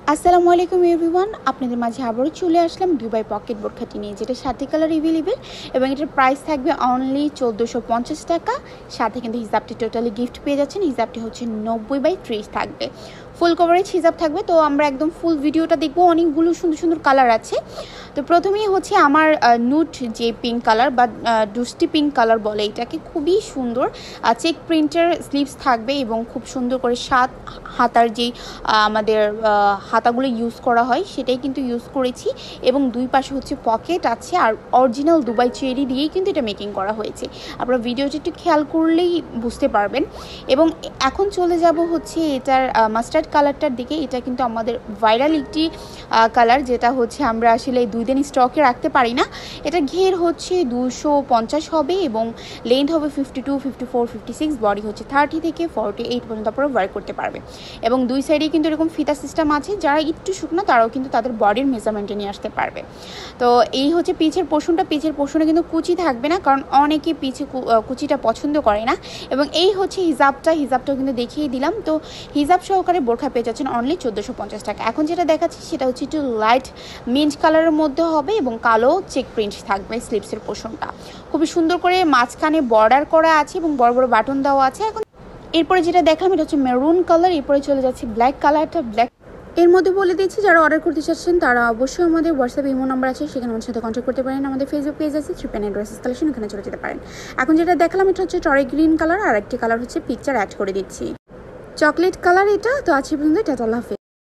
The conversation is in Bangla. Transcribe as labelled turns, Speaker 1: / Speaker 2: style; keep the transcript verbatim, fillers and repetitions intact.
Speaker 1: আসসালামু আলাইকুম এভরিওয়ান, আপনাদের মাঝে আবারও চলে আসলাম দুবাই পকেট বোরখাটি নিয়ে, যেটা সাতটি কালার এভেলেবেল এবং এটার প্রাইস থাকবে অনলি চোদ্দোশো পঞ্চাশ টাকা। সাথে কিন্তু হিজাবটি টোটালি গিফট পেয়ে যাচ্ছেন। হিজাবটি হচ্ছে নব্বই বাই ত্রিশ থাকবে, ফুল কভারেজ হিজাব থাকবে। তো আমরা একদম ফুল ভিডিওটা দেখবো, অনেকগুলো সুন্দর সুন্দর কালার আছে। তো প্রথমেই হচ্ছে আমার নুট যে পিঙ্ক কালার বা ডুস্টি পিঙ্ক কালার বলে এটাকে, খুবই সুন্দর চেক প্রিন্টের স্লিভস থাকবে এবং খুব সুন্দর করে সাত হাতার যেই আমাদের হাতাগুলো ইউজ করা হয় সেটাই কিন্তু ইউজ করেছি এবং দুই পাশে হচ্ছে পকেট আছে আর অরিজিনাল দুবাই চেরি দিয়েই কিন্তু এটা মেকিং করা হয়েছে। আপনারা ভিডিওটি একটু খেয়াল করলেই বুঝতে পারবেন। এবং এখন চলে যাব হচ্ছে এটার মাস্টার্ড কালারটার দিকে। এটা কিন্তু আমাদের ভাইরাল একটি কালার, যেটা হচ্ছে আমরা আসলে দুই দিন স্টকে রাখতে পারি না। এটা ঘের হচ্ছে দুশো পঞ্চাশ হবে এবং লেন্থ হবে fifty two fifty four fifty six body হচ্ছে থার্টি থেকে ফর্টি এইট পর্যন্ত আপনারা ওয়ার করতে পারবে। এবং দুই সাইডে কিন্তু এরকম ফিতা সিস্টেম আছে, যারা একটু শুকনো তারাও কিন্তু তাদের বডির মেজারমেন্টে নিয়ে আসতে পারবে। তো এই হচ্ছে পিছের পোর্শনটা। পিছের পোর্শনে কিন্তু কুচি থাকবে না, কারণ অনেকে পিছে কুচিটা পছন্দ করে না। এবং এই হচ্ছে হিজাবটা, হিজাবটাও কিন্তু দেখিয়ে দিলাম। তো হিজাব সহকারে বোরখা পেয়ে যাচ্ছেন অনলি চোদ্দোশো পঞ্চাশ টাকা। এখন যেটা দেখাচ্ছি সেটা হচ্ছে একটু লাইট মিন্ট কালারের মধ্যে হবে এবং কালো চেক প্রিন্ট থাকবে স্লিভসের পোর্শনটা। খুবই সুন্দর করে মাঝখানে বর্ডার করা আছে এবং বড় বড় বাটন দেওয়া আছে। এখন এরপরে যেটা দেখলাম এটা হচ্ছে মেরুন কালার। এরপরে চলে যাচ্ছে ব্ল্যাক কালারটা। ব্ল্যাক এর মধ্যে বলে দিচ্ছি, যারা অর্ডার করতে চাচ্ছেন তারা অবশ্যই আমাদের হোয়াটসঅ্যাপ ইমো নাম্বার আছে, সেখানে আমাদের সাথে কন্ট্যাক্ট করতে পারেন। আমাদের ফেসবুক পেজ আছে থ্রি পেন ড্রেসেস কালেকশন, ওখানে চলে যেতে পারেন। এখন যেটা দেখালাম এটা হচ্ছে টরে গ্রিন কালার, আর একটি কালার হচ্ছে পিকচার অ্যাড করে দিচ্ছি চকলেট কালার। এটা তো আছে পর্যন্ত টাটা লাফে।